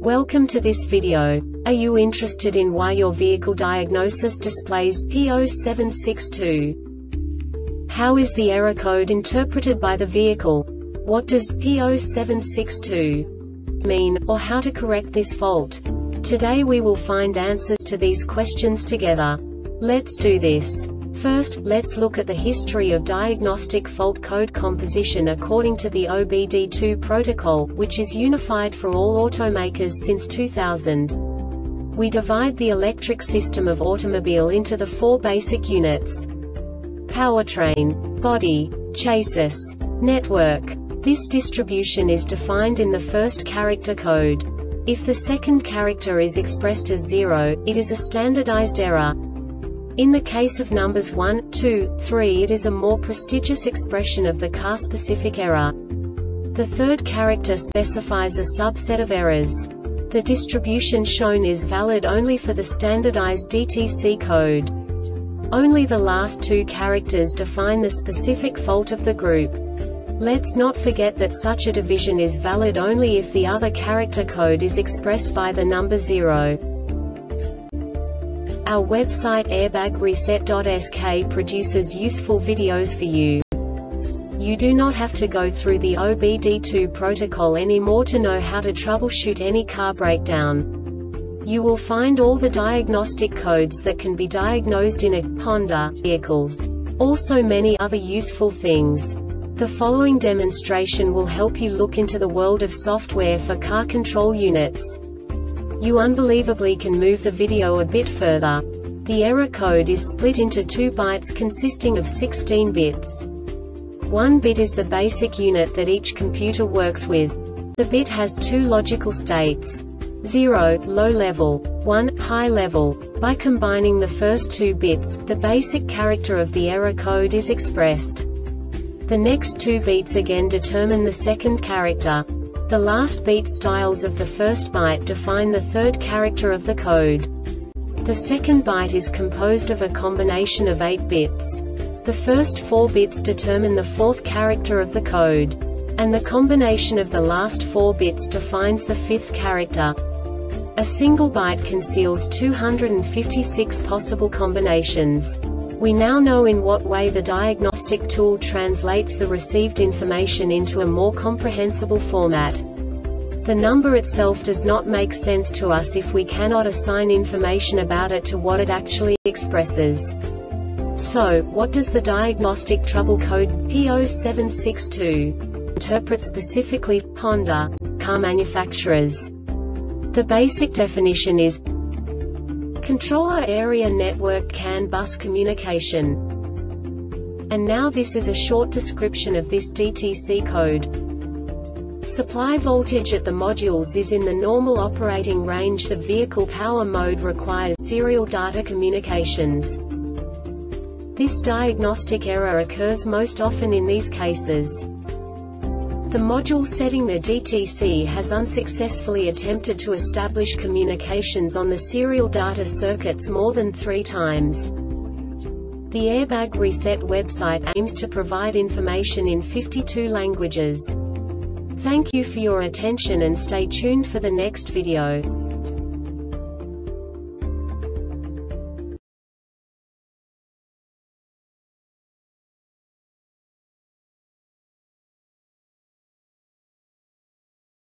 Welcome to this video. Are you interested in why your vehicle diagnosis displays P0762? How is the error code interpreted by the vehicle? What does P0762 mean, or how to correct this fault? Today we will find answers to these questions together. Let's do this. First, let's look at the history of diagnostic fault code composition according to the OBD2 protocol, which is unified for all automakers since 2000. We divide the electric system of automobile into the four basic units: powertrain, body, chassis, network. This distribution is defined in the first character code. If the second character is expressed as 0, it is a standardized error. In the case of numbers 1, 2, 3, it is a more prestigious expression of the car-specific error. The third character specifies a subset of errors. The distribution shown is valid only for the standardized DTC code. Only the last two characters define the specific fault of the group. Let's not forget that such a division is valid only if the other character code is expressed by the number 0. Our website airbagreset.sk produces useful videos for you. You do not have to go through the OBD2 protocol anymore to know how to troubleshoot any car breakdown. You will find all the diagnostic codes that can be diagnosed in a Honda vehicles. Also many other useful things. The following demonstration will help you look into the world of software for car control units. You unbelievably can move the video a bit further. The error code is split into 2 bytes consisting of 16 bits. 1 bit is the basic unit that each computer works with. The bit has 2 logical states: 0, low level, 1, high level. By combining the first 2 bits, the basic character of the error code is expressed. The next 2 beats again determine the second character. The last beat styles of the first byte define the third character of the code. The second byte is composed of a combination of 8 bits. The first 4 bits determine the fourth character of the code. And the combination of the last 4 bits defines the fifth character. A single byte conceals 256 possible combinations. We now know in what way the diagnostic tool translates the received information into a more comprehensible format. The number itself does not make sense to us if we cannot assign information about it to what it actually expresses. So, what does the diagnostic trouble code P0762 interpret specifically for Honda car manufacturers? The basic definition is Controller Area Network CAN bus communication. And now this is a short description of this DTC code. Supply voltage at the modules is in the normal operating range. The vehicle power mode requires serial data communications. This diagnostic error occurs most often in these cases. The module setting the DTC has unsuccessfully attempted to establish communications on the serial data circuits more than 3 times. The Airbag Reset website aims to provide information in 52 languages. Thank you for your attention and stay tuned for the next video.